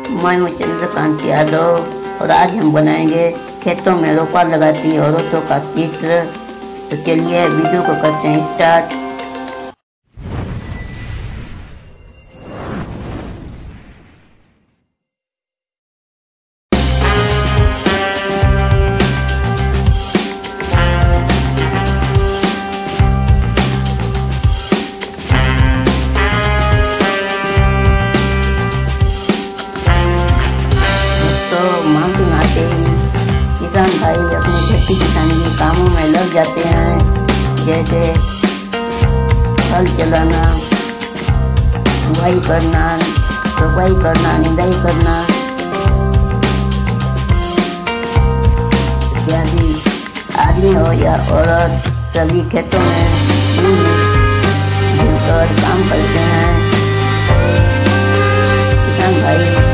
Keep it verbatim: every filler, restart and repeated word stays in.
मैं हूँ चंद्रकांत यादव और आज हम बनाएंगे खेतों में रोपा लगाती औरतों का चित्र। तो चलिए वीडियो को करते हैं स्टार्ट। तो मानसून आते ही किसान भाई अपने खेती किसानी के कामों में लग जाते हैं, जैसे हल चलाना, बुआई करना, रोपाई करना, निदाई करना इत्यादि। आदमी हो या औरत सभी खेतों में मिलकर काम करते हैं। किसान भाई